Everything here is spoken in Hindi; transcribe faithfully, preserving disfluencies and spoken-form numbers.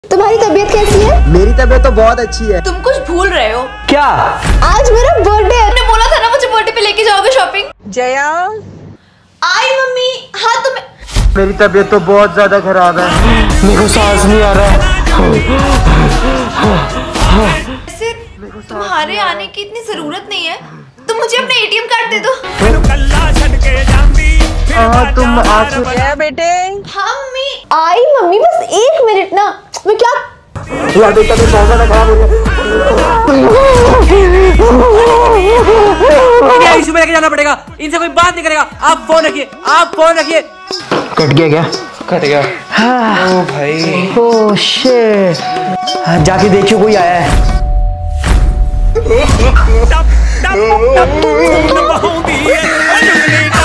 तुम्हारी तबीयत कैसी है? मेरी तबीयत तो बहुत अच्छी है। तुम कुछ भूल रहे हो। क्या? आज मेरा बर्थडे है। तुमने बोला था ना मुझे बर्थडे पे लेके जाओगे शॉपिंग। जया आई मम्मी। हाँ तुम्हें मेरी तबीयत तो बहुत ज्यादा खराब है, मेरे को सांस नहीं आ रहा है। ऐसे तुम्हारे आने की इतनी जरूरत नहीं है, तुम मुझे अपने एटीएम कार्ड दे दो। हाँ तुम आज जया बेटे। हाँ मम्मी। आई मम्मी बस एक मिनट ना, मैं क्या यार बेटा तो बहुत ज्यादा खराब हो गया। इशू में लेके जाना पड़ेगा, इनसे कोई बात नहीं करेगा। आप फोन रखिए, आप फोन रखिए। कट गया क्या? कट गया। हाँ। ओ भाई, ओह शिट, जाके देखियो कोई आया है।